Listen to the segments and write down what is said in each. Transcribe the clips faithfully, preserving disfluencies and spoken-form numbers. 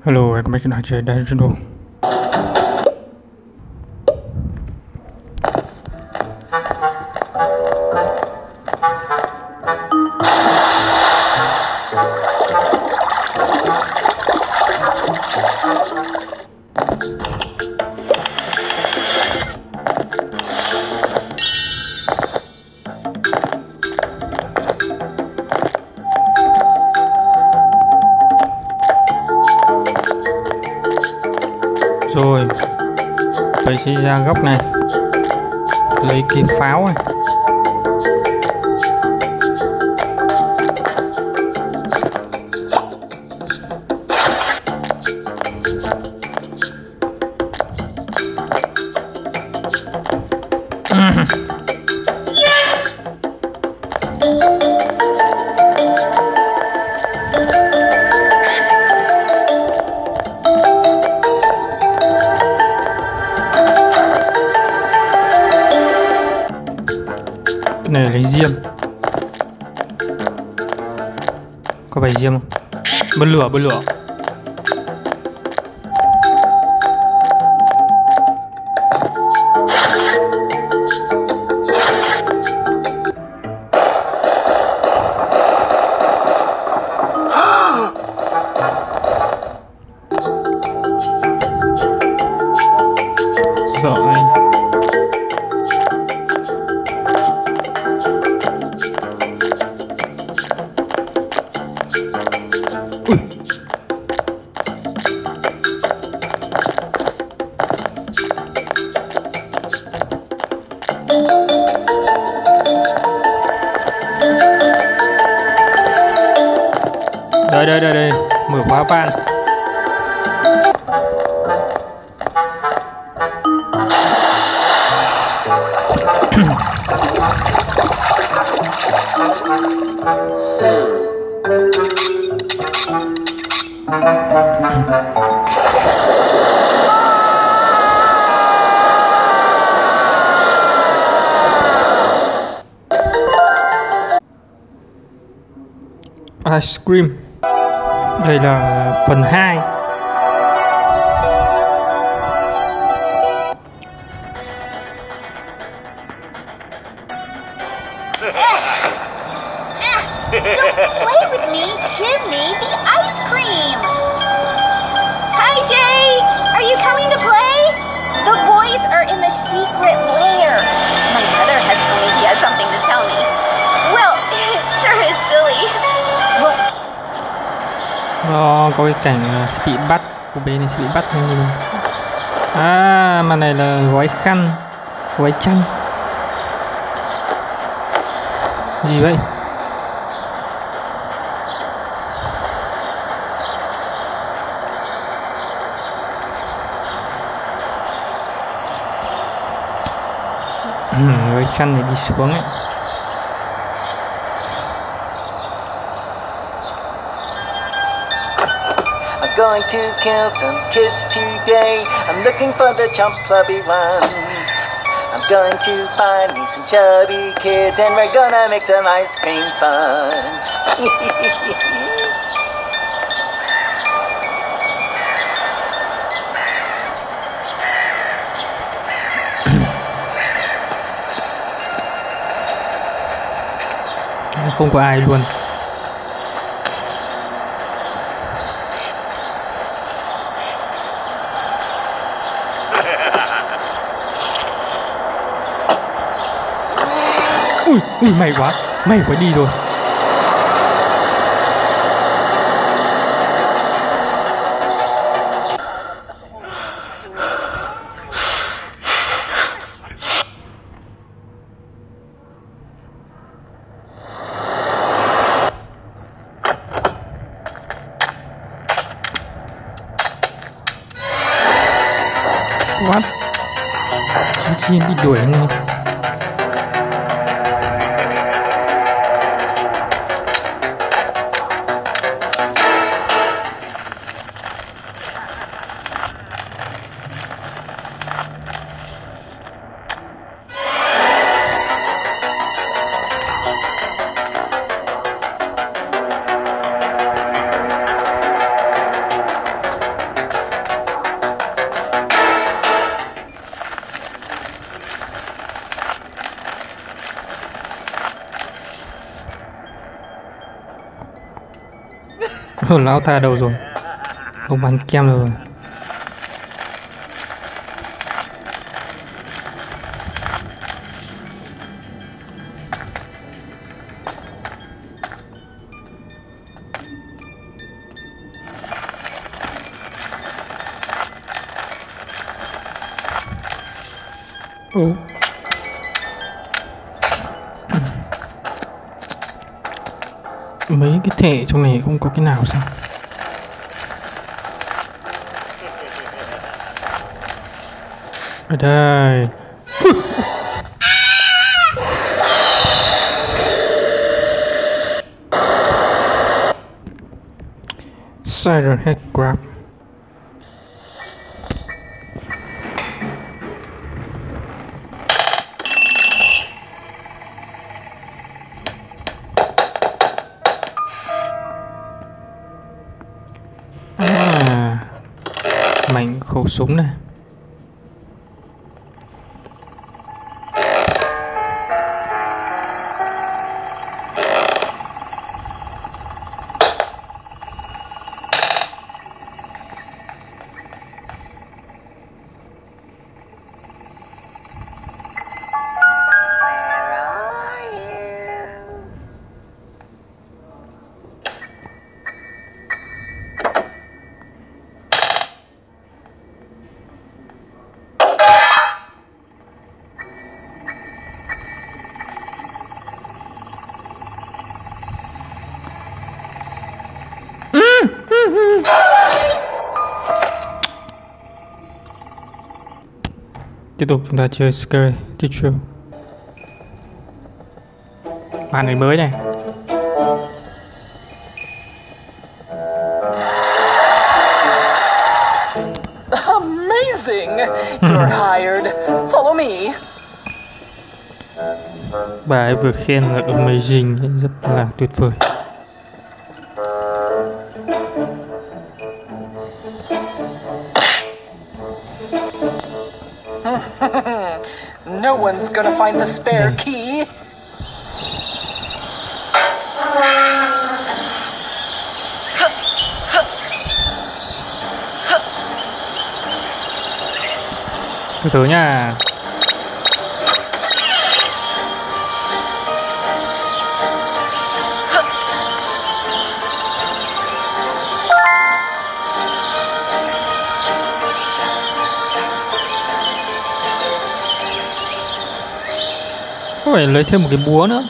Hello, welcome back to Night Dash Channel. Rồi, tôi sẽ ra góc này lấy cái pháo này. Này lấy diêm, có phải diêm không? Bật lửa, bật lửa. Sợ anh. Ui. Đây đây đây đây, mở khóa van. Ice cream. Đây là phần hai. Don't play with me, Chimney, the ice cream! Hi, Jay! Are you coming to play? The boys are in the secret lair. My brother has told me he has something to tell me. Well, it sure is silly. What? Đó, có cái cảnh sẽ bị bắt, cô bé này sẽ bị bắt hay gì. À, mà này là gói khăn, gói chăn. Gì vậy? Ừ, gói chăn để đi xuống ấy. I'm going to kill some kids today. I'm looking for the chump chubby ones. I'm going to find me some chubby kids and we're gonna make some ice cream fun. Không có ai luôn. Ui, ui may quá, may quá đi rồi. What? Chú chim bị đuổi này. Lão ta đâu rồi? Ông bán kem đâu rồi? Ủa? Mấy cái thẻ trong này không có cái nào sao? Ở đây. Siren Head Grab. À, mảnh khẩu súng này. Tiếp tục chúng ta chơi Scary Teacher. Màn này mới này. Amazing! You're hired. Follow me. Bà ấy vừa khen là amazing, rất là tuyệt vời. No one's gonna find the spare key. Từ từ nha. Có phải lấy thêm một cái búa nữa.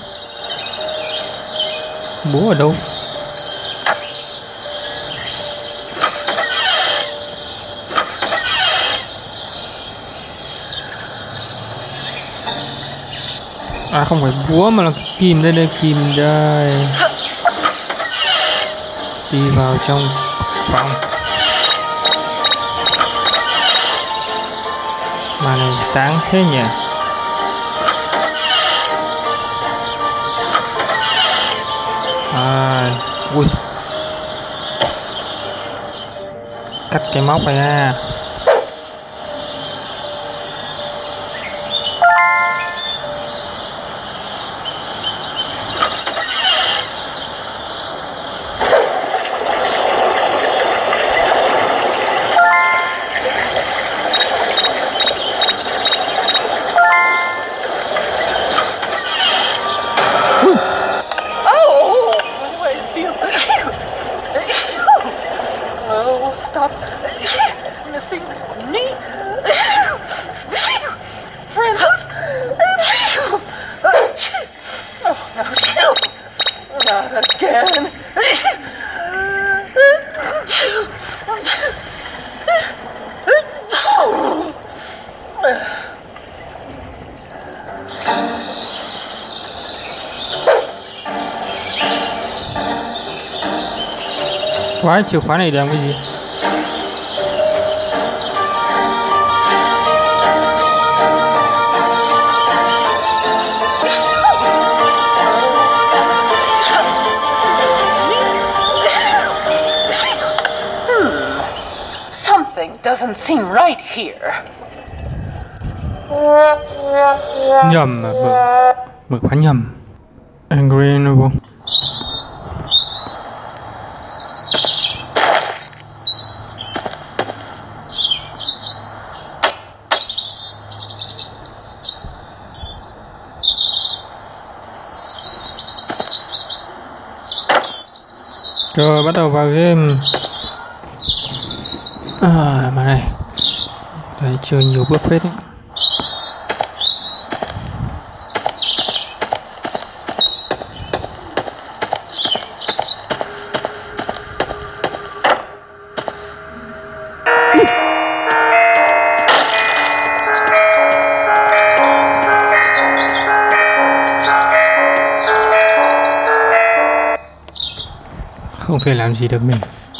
Búa ở đâu? À không phải búa mà là cái kìm đây đây, kìm đây. Đi vào trong phòng. Mà này sáng thế nhỉ? À, ui. Cắt cái móc này nha. Oh, stop missing me. Friends. Oh, no. Not again. Khóa chìa khóa này làm cái gì? Something doesn't seem right here. Nhầm mà mở, mở khóa nhầm. Angry Noble. Rồi bắt đầu vào game. À mà này, đấy, chơi nhiều bước phết đấy. Không thể làm gì được mình.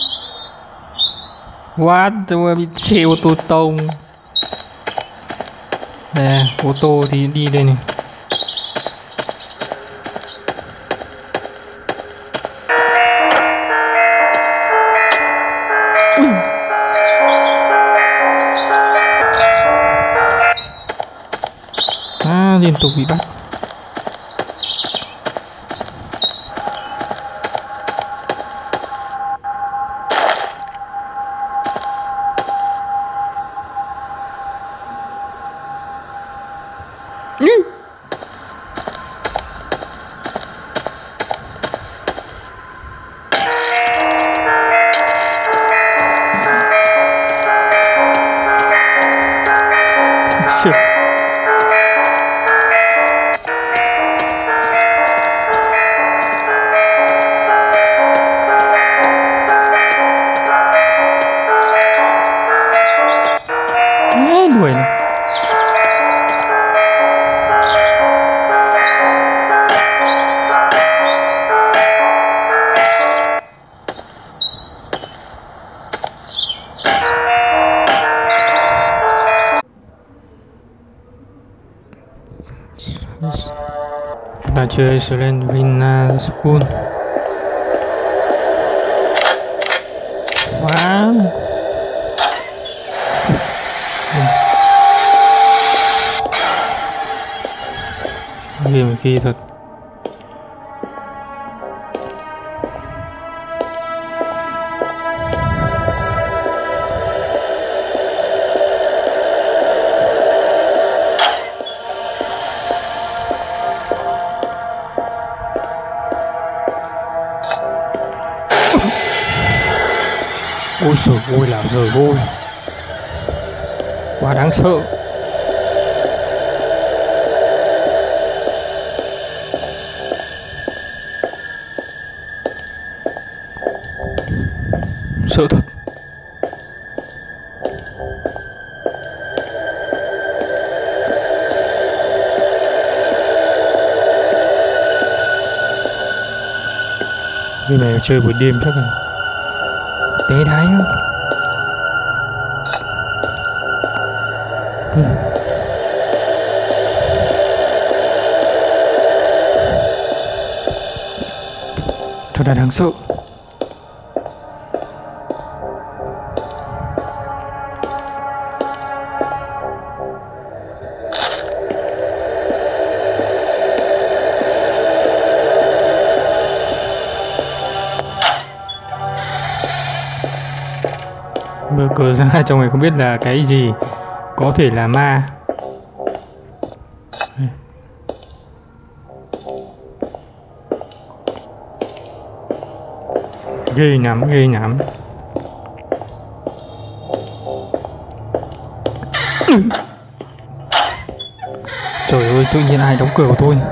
What? Tôi bị xe ô tô tông. Nè, ô tô thì đi đây này. À, liên tục bị bắt. Shit. Nghe đuổi này. Là chơi Slendrina School. Quá game kia thật. Ôi trời ơi là rồi ôi. Quá đáng sợ. Sợ thật. Game này chơi buổi đêm chắc là té đái không? Ừ. Thật là đáng sợ. Mở cửa ra trong này không biết là cái gì, có thể là ma. Ghê lắm, ghê lắm. Trời ơi, tự nhiên ai đóng cửa của tôi?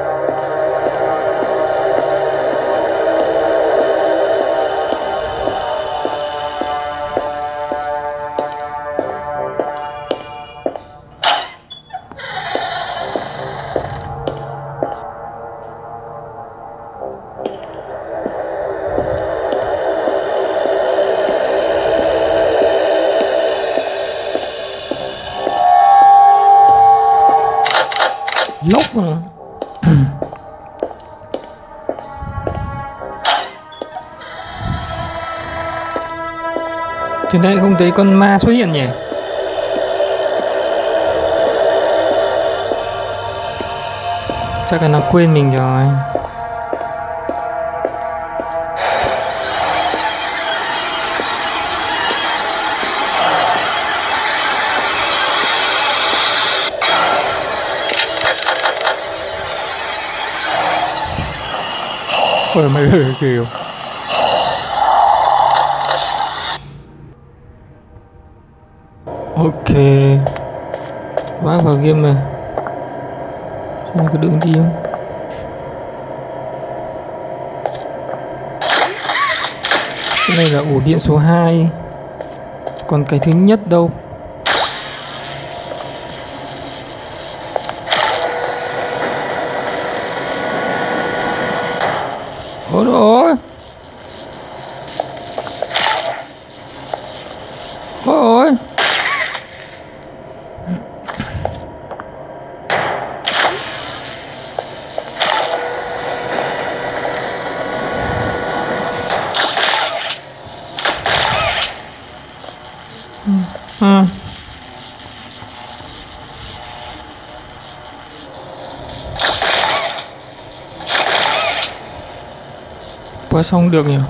Lốc mà. Trên đây không thấy con ma xuất hiện nhỉ? Chắc là nó quên mình rồi. Ôi mày ơi kìa. Ok. Quá vào game này. Xem có đường đi không? Cái này là ổ điện số hai. Còn cái thứ nhất đâu? Ôi ôi. Ôi ôi. Ừ. Qua xong được nhỉ?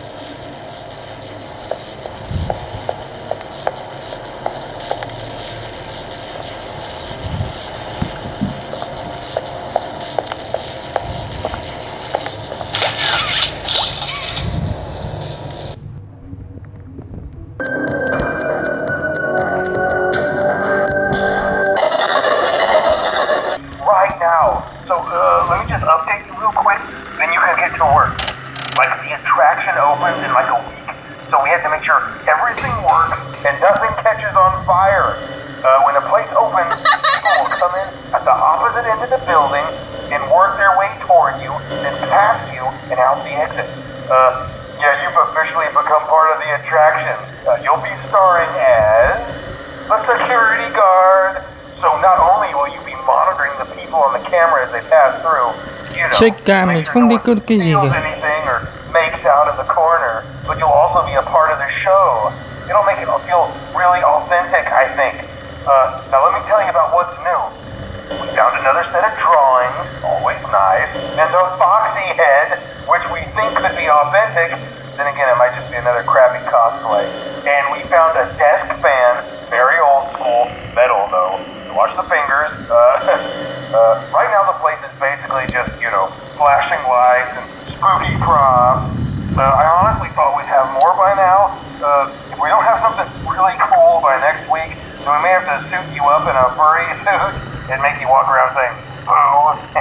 Right now. So, uh, let me just update you real quick, then you can get to work. Like, the attraction opens in like a week, so we have to make sure everything works and nothing catches on fire. Uh, when the place opens, people will come in at the opposite end of the building and work their way toward you, then past you, and out the exit. Uh, yeah, you've officially become part of the attraction. Uh, you'll be starring as a security guard. So not only will you be monitoring the people on the camera as they pass through, you know, Check cam make này sure không no đi one có cái gì steals cả. anything or makes out in the corner, but you'll also be a part of the show. It'll make it feel really authentic, I think. Uh, now let me tell you about what's new. We found another set of drawings, always nice, and a foxy head, which we think could be authentic. Then again, it might just be another crappy cosplay. And we found a desk fan, very old school, metal though. Watch the fingers. Uh, uh, right now the place is basically just, you know, flashing lights and spooky props. Uh, I honestly thought we'd have more by now. Uh, if we don't have something really cool by next week, then we may have to suit you up in a furry suit and make you walk around saying, boo.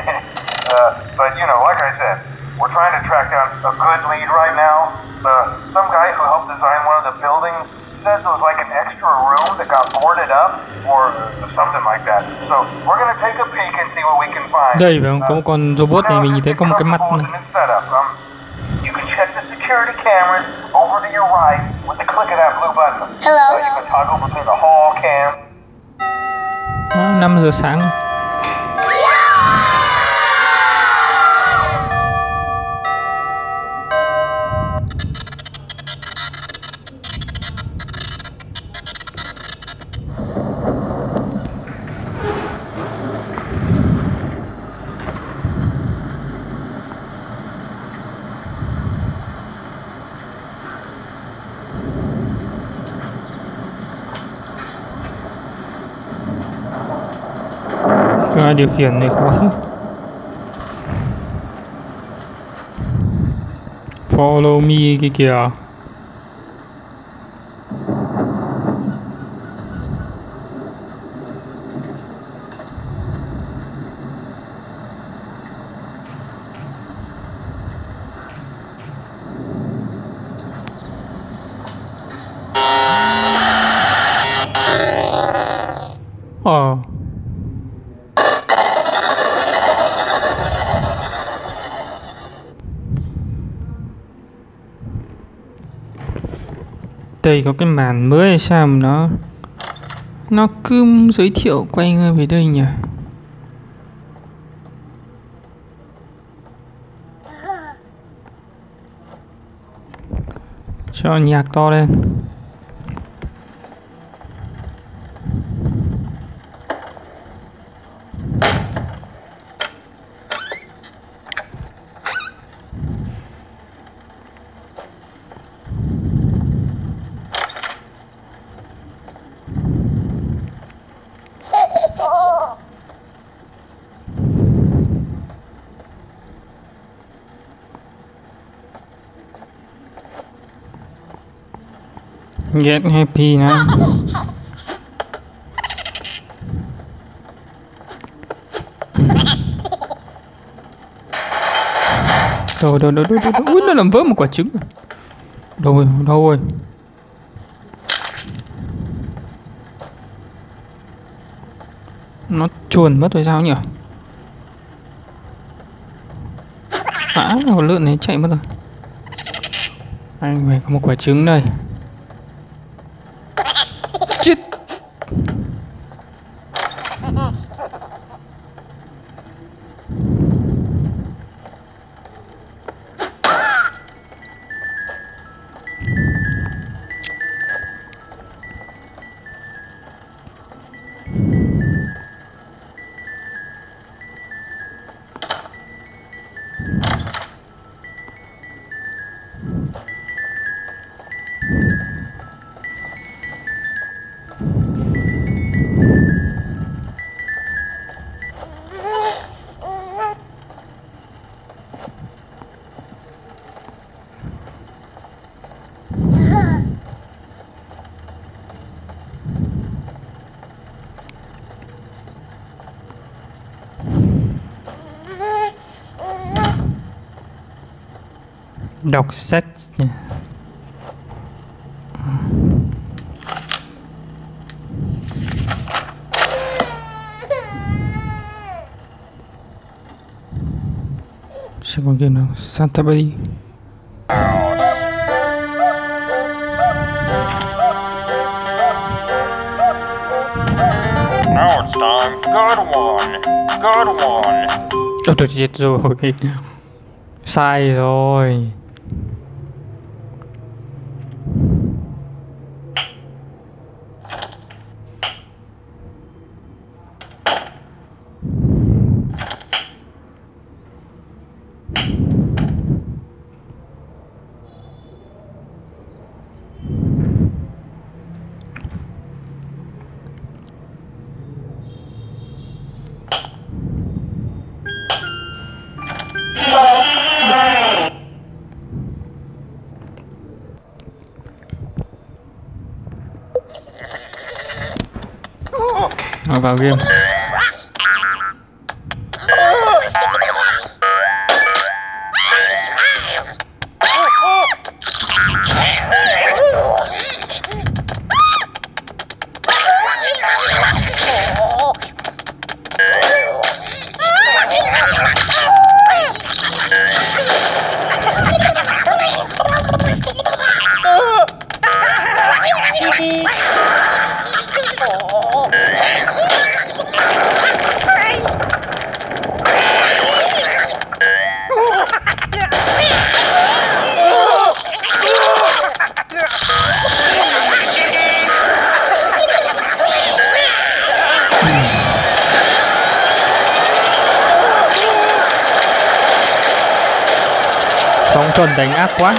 uh, but, you know, like I said, we're trying to track down a good lead right now. Uh, some guy who helped design one of the buildings says it was like an extra room that got boarded up or something like that. So we're gonna take a peek and see what we can find. Đây phải không? Có một con robot này mình nhìn thấy có một cái mắt này. Um, you can check the security cameras over to your right with the click of that blue button. Hello? Uh, you can toggle between the hall cam. Đó, năm giờ sáng. À, điều khiển này khó thế. Follow me cái kìa. Ờ. Đây có cái màn mới hay sao mà nó nó cứ giới thiệu quay người về đây nhỉ? Cho nhạc to lên. Get happy now. Đâu đâu đâu đâu đâu. Ui, nó làm vỡ một quả trứng. Đâu rồi, đâu rồi. Nó chuồn mất rồi sao nhỉ? À, con lợn này chạy mất rồi. Anh về có một quả trứng đây. Chết. Đọc sách nha. Sẽ còn kia nào? Santa Baby. Now it's time for good one. Good one. Ôi tôi chết rồi. Sai rồi. Rồi vào game. Sóng thần đánh ác quá.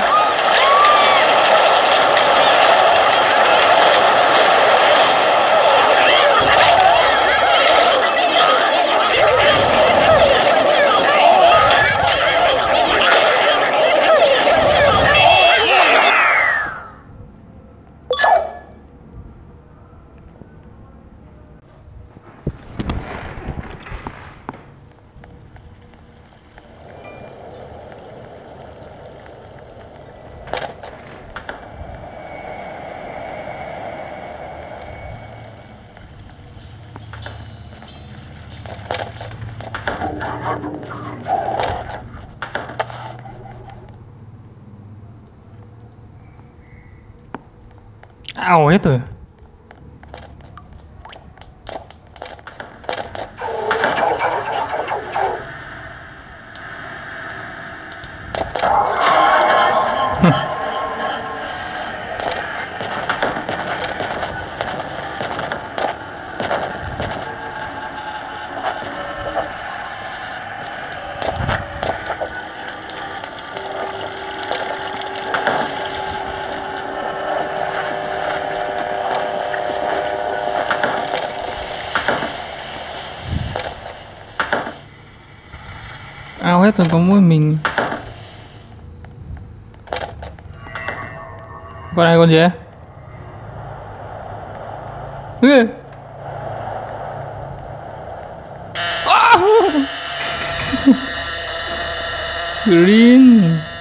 Ao hết rồi. Ao hết rồi, có mỗi mình. Con này con gì ấy? Ừ. Green